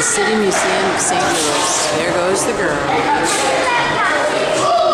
City Museum of St. Louis. There goes the girl.